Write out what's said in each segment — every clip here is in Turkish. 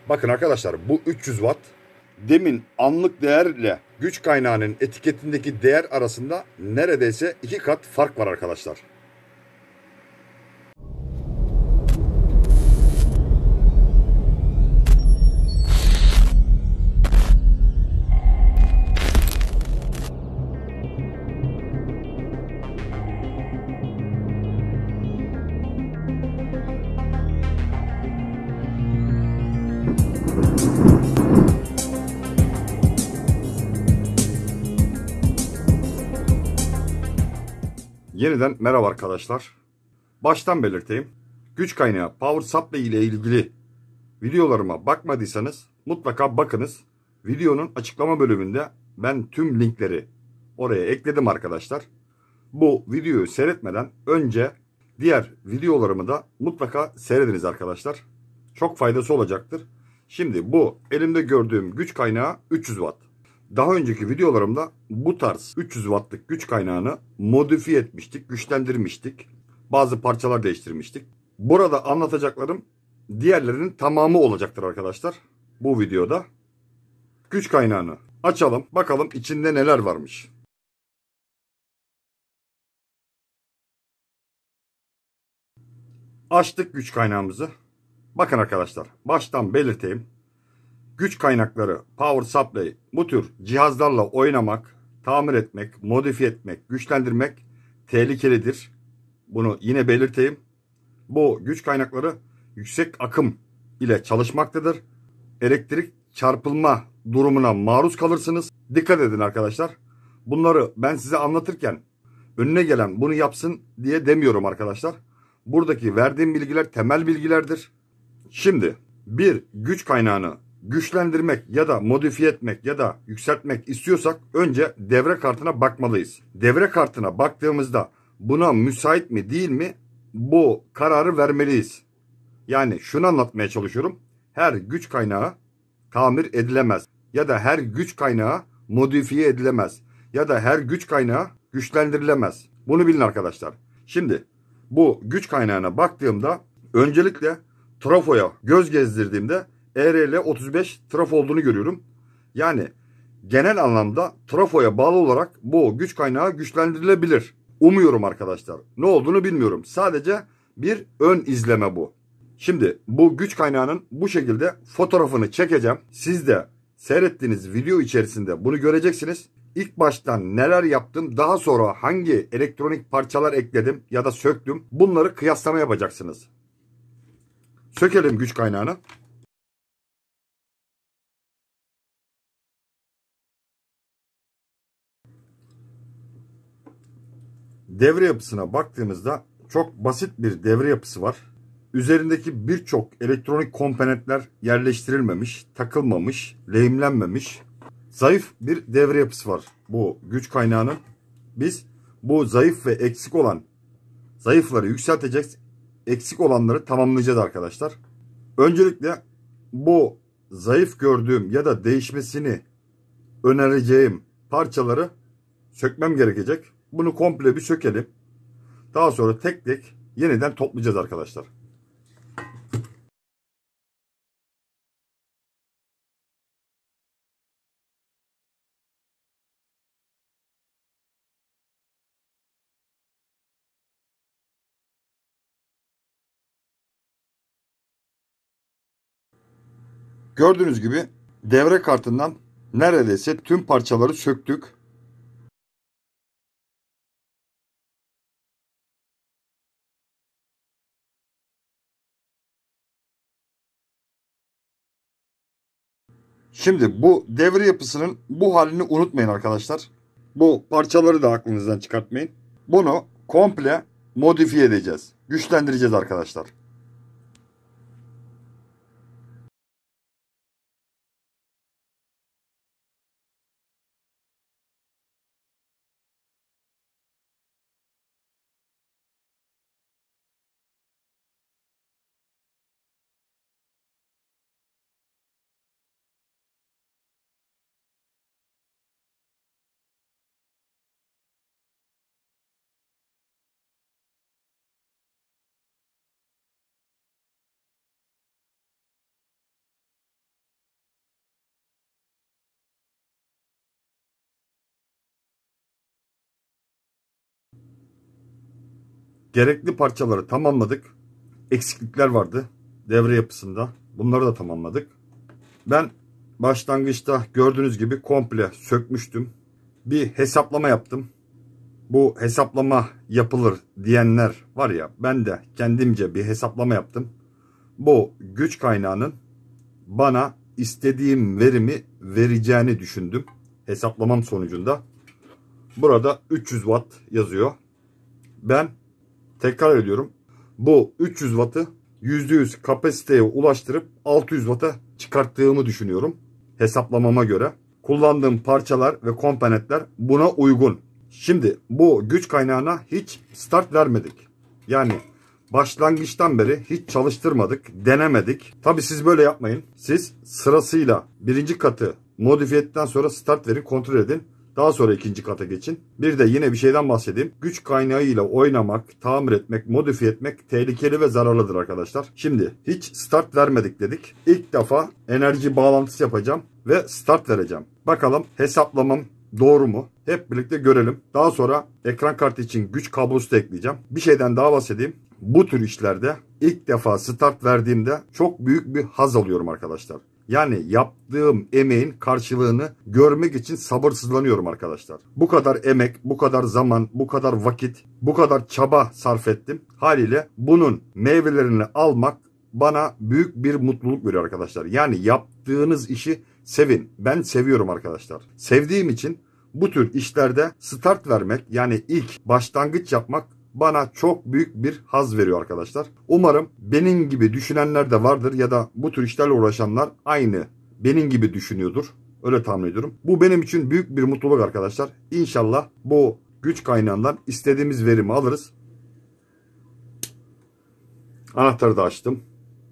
Bakın arkadaşlar, bu 300 watt. Demin anlık değerle güç kaynağının etiketindeki değer arasında neredeyse 2 kat fark var arkadaşlar. Yeniden merhaba arkadaşlar. Baştan belirteyim. Güç kaynağı Power Supply ile ilgili videolarıma bakmadıysanız mutlaka bakınız. Videonun açıklama bölümünde ben tüm linkleri oraya ekledim arkadaşlar. Bu videoyu seyretmeden önce diğer videolarımı da mutlaka seyrediniz arkadaşlar. Çok faydası olacaktır. Şimdi bu elimde gördüğüm güç kaynağı 300 watt. Daha önceki videolarımda bu tarz 300 wattlık güç kaynağını modifiye etmiştik, güçlendirmiştik. Bazı parçalar değiştirmiştik. Burada anlatacaklarım diğerlerinin tamamı olacaktır arkadaşlar. Bu videoda güç kaynağını açalım, bakalım içinde neler varmış. Açtık güç kaynağımızı. Bakın arkadaşlar, baştan belirteyim. Güç kaynakları, power supply, bu tür cihazlarla oynamak, tamir etmek, modifiye etmek, güçlendirmek tehlikelidir. Bunu yine belirteyim. Bu güç kaynakları yüksek akım ile çalışmaktadır. Elektrik çarpılma durumuna maruz kalırsınız. Dikkat edin arkadaşlar. Bunları ben size anlatırken önüne gelen bunu yapsın diye demiyorum arkadaşlar. Buradaki verdiğim bilgiler temel bilgilerdir. Şimdi bir güç kaynağını güçlendirmek ya da modifiye etmek ya da yükseltmek istiyorsak önce devre kartına bakmalıyız. Devre kartına baktığımızda buna müsait mi değil mi, bu kararı vermeliyiz. Yani şunu anlatmaya çalışıyorum. Her güç kaynağı tamir edilemez ya da her güç kaynağı modifiye edilemez ya da her güç kaynağı güçlendirilemez. Bunu bilin arkadaşlar. Şimdi bu güç kaynağına baktığımda öncelikle trafoya göz gezdirdiğimde ERL 35 trafo olduğunu görüyorum. Yani genel anlamda trafoya bağlı olarak bu güç kaynağı güçlendirilebilir. Umuyorum arkadaşlar. Ne olduğunu bilmiyorum. Sadece bir ön izleme bu. Şimdi bu güç kaynağının bu şekilde fotoğrafını çekeceğim. Siz de seyrettiğiniz video içerisinde bunu göreceksiniz. İlk baştan neler yaptım, daha sonra hangi elektronik parçalar ekledim ya da söktüm, bunları kıyaslama yapacaksınız. Sökelim güç kaynağını. Devre yapısına baktığımızda çok basit bir devre yapısı var. Üzerindeki birçok elektronik komponentler yerleştirilmemiş, takılmamış, lehimlenmemiş. Zayıf bir devre yapısı var bu güç kaynağının. Biz bu zayıf ve eksik olan zayıfları yükselteceğiz. Eksik olanları tamamlayacağız arkadaşlar. Öncelikle bu zayıf gördüğüm ya da değişmesini önereceğim parçaları sökmem gerekecek. Bunu komple bir sökelim. Daha sonra tek tek yeniden toplayacağız arkadaşlar. Gördüğünüz gibi devre kartından neredeyse tüm parçaları söktük. Şimdi bu devre yapısının bu halini unutmayın arkadaşlar. Bu parçaları da aklınızdan çıkartmayın. Bunu komple modifiye edeceğiz. Güçlendireceğiz arkadaşlar. Gerekli parçaları tamamladık. Eksiklikler vardı devre yapısında. Bunları da tamamladık. Ben başlangıçta gördüğünüz gibi komple sökmüştüm. Bir hesaplama yaptım. Bu hesaplama yapılır diyenler var ya, ben de kendimce bir hesaplama yaptım. Bu güç kaynağının bana istediğim verimi vereceğini düşündüm. Hesaplamam sonucunda. Burada 300 watt yazıyor. Ben tekrar ediyorum. Bu 300 wattı %100 kapasiteye ulaştırıp 600 watt'a çıkarttığımı düşünüyorum. Hesaplamama göre. Kullandığım parçalar ve komponentler buna uygun. Şimdi bu güç kaynağına hiç start vermedik. Yani başlangıçtan beri hiç çalıştırmadık, denemedik. Tabi siz böyle yapmayın. Siz sırasıyla birinci katı modifiye ettikten sonra start verin, kontrol edin. Daha sonra ikinci kata geçin. Bir de yine bir şeyden bahsedeyim. Güç kaynağıyla oynamak, tamir etmek, modifiye etmek tehlikeli ve zararlıdır arkadaşlar. Şimdi hiç start vermedik dedik. İlk defa enerji bağlantısı yapacağım ve start vereceğim. Bakalım hesaplamam doğru mu? Hep birlikte görelim. Daha sonra ekran kartı için güç kablosu da ekleyeceğim. Bir şeyden daha bahsedeyim. Bu tür işlerde ilk defa start verdiğimde çok büyük bir haz alıyorum arkadaşlar. Yani yaptığım emeğin karşılığını görmek için sabırsızlanıyorum arkadaşlar. Bu kadar emek, bu kadar zaman, bu kadar vakit, bu kadar çaba sarf ettim. Haliyle bunun meyvelerini almak bana büyük bir mutluluk veriyor arkadaşlar. Yani yaptığınız işi sevin. Ben seviyorum arkadaşlar. Sevdiğim için bu tür işlerde start vermek, yani ilk başlangıç yapmak bana çok büyük bir haz veriyor arkadaşlar. Umarım benim gibi düşünenler de vardır ya da bu tür işlerle uğraşanlar aynı benim gibi düşünüyordur. Öyle tahmin ediyorum. Bu benim için büyük bir mutluluk arkadaşlar. İnşallah bu güç kaynağından istediğimiz verimi alırız. Anahtarı da açtım.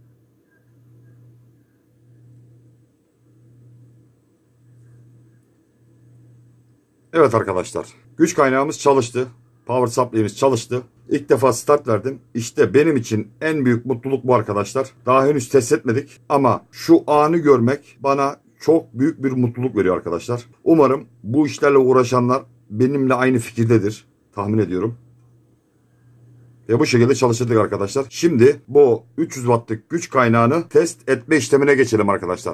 Evet arkadaşlar. Güç kaynağımız çalıştı. Power supply'miz çalıştı. İlk defa start verdim. İşte benim için en büyük mutluluk bu arkadaşlar. Daha henüz test etmedik ama şu anı görmek bana çok büyük bir mutluluk veriyor arkadaşlar. Umarım bu işlerle uğraşanlar benimle aynı fikirdedir. Tahmin ediyorum. Ve bu şekilde çalıştırdık arkadaşlar. Şimdi bu 300 wattlık güç kaynağını test etme işlemine geçelim arkadaşlar.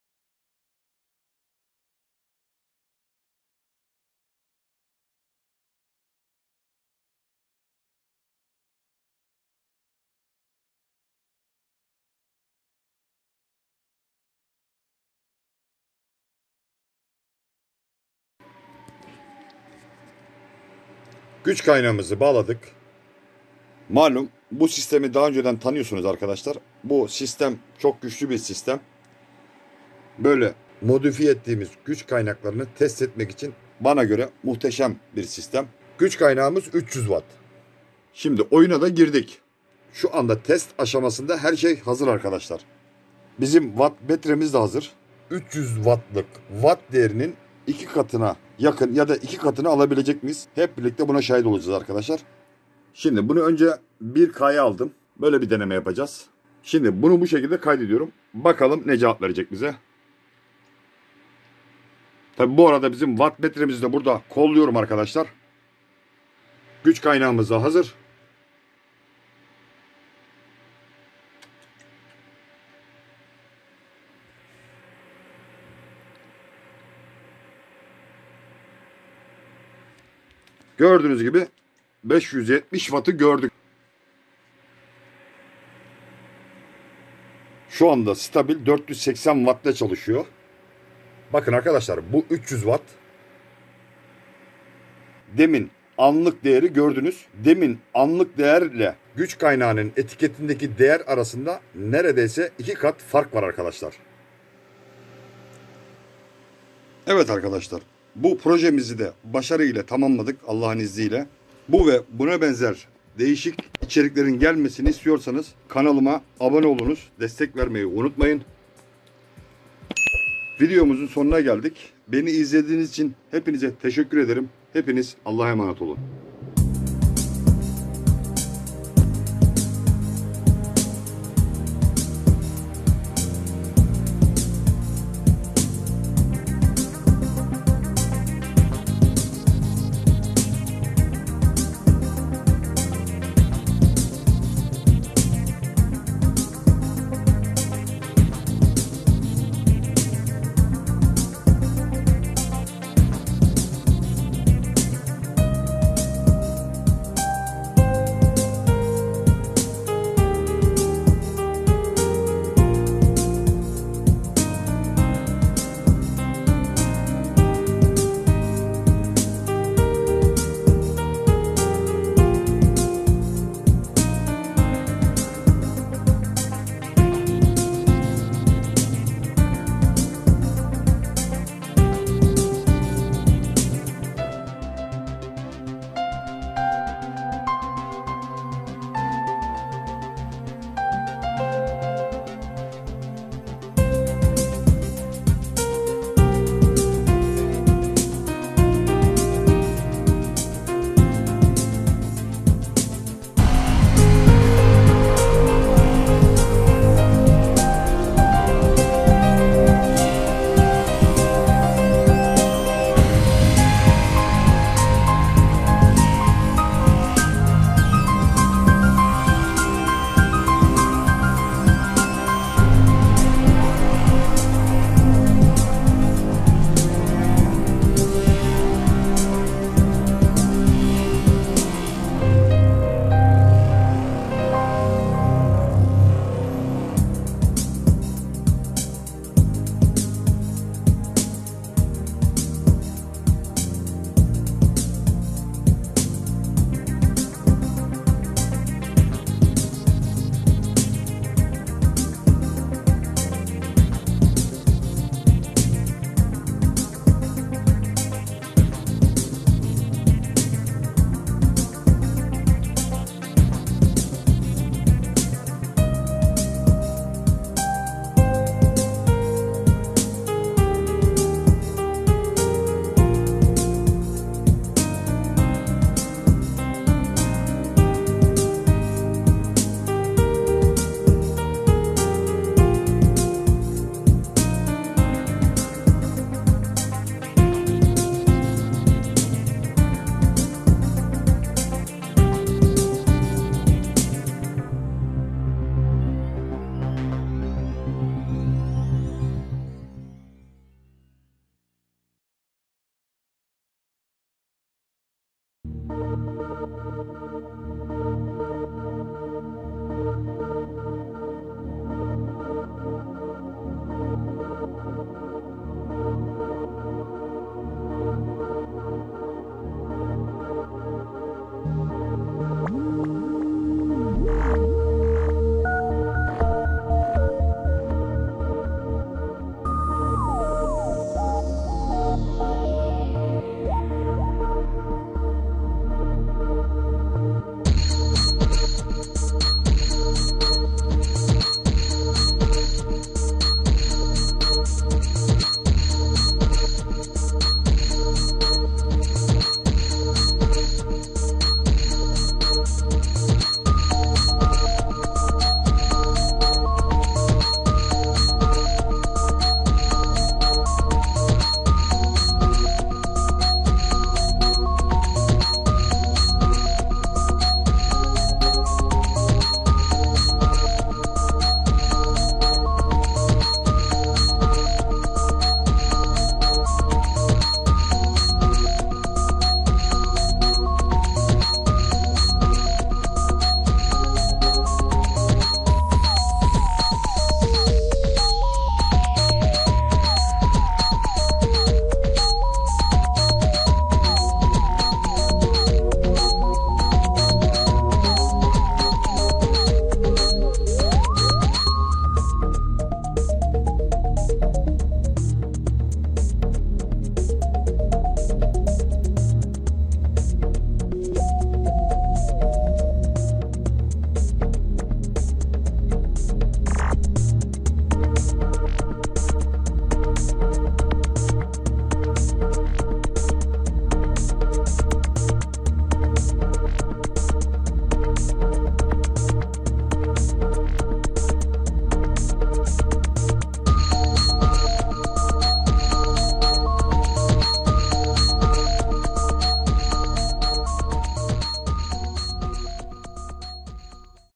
Güç kaynağımızı bağladık. Malum bu sistemi daha önceden tanıyorsunuz arkadaşlar. Bu sistem çok güçlü bir sistem. Böyle modifiye ettiğimiz güç kaynaklarını test etmek için bana göre muhteşem bir sistem. Güç kaynağımız 300 watt. Şimdi oyuna da girdik. Şu anda test aşamasında her şey hazır arkadaşlar. Bizim watt metremiz de hazır. 300 wattlık watt değerinin 2 katına yakın ya da 2 katını alabilecek miyiz? Hep birlikte buna şahit olacağız arkadaşlar. Şimdi bunu önce 1K'ya aldım. Böyle bir deneme yapacağız. Şimdi bunu bu şekilde kaydediyorum. Bakalım ne cevap verecek bize. Tabi bu arada bizim watt metremizi de burada kolluyorum arkadaşlar. Güç kaynağımız da hazır. Gördüğünüz gibi 570 wattı gördük. Şu anda stabil 480 wattta çalışıyor. Bakın arkadaşlar bu 300 watt. Demin anlık değeri gördünüz. Demin anlık değerle güç kaynağının etiketindeki değer arasında neredeyse 2 kat fark var arkadaşlar. Evet arkadaşlar, bu projemizi de başarıyla tamamladık Allah'ın izniyle. Bu ve buna benzer değişik içeriklerin gelmesini istiyorsanız kanalıma abone olunuz, destek vermeyi unutmayın. Videomuzun sonuna geldik. Beni izlediğiniz için hepinize teşekkür ederim. Hepiniz Allah'a emanet olun.